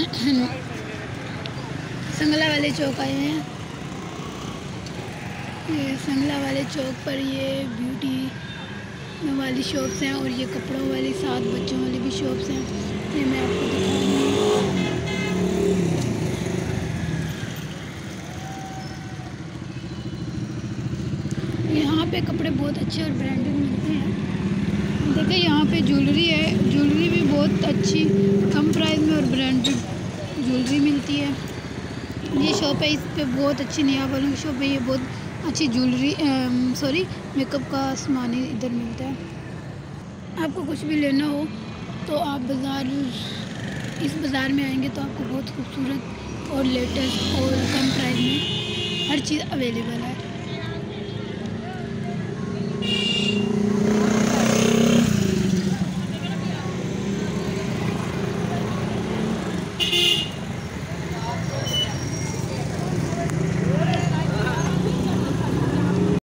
संगला वाले चौक आए हैं। ये संगला वाले चौक पर ये ब्यूटी वाली शॉप्स हैं और ये कपड़ों वाली, साथ बच्चों वाली भी शॉप्स हैं। ये मैं आपको दिखाऊंगी। यहाँ पे कपड़े बहुत अच्छे और ब्रांडेड मिलते हैं। देखिए यहाँ पे ज्वेलरी है, ज्वेलरी भी बहुत अच्छी कम प्राइस में और ब्रांडेड ज्वेलरी मिलती है। ये शॉप है, इस पे बहुत अच्छी निया वालों की शॉप है। ये बहुत अच्छी ज्वेलरी मेकअप का सामान इधर मिलता है। आपको कुछ भी लेना हो तो आप इस बाज़ार में आएंगे तो आपको बहुत खूबसूरत और लेटेस्ट और कम प्राइस में हर चीज़ अवेलेबल है।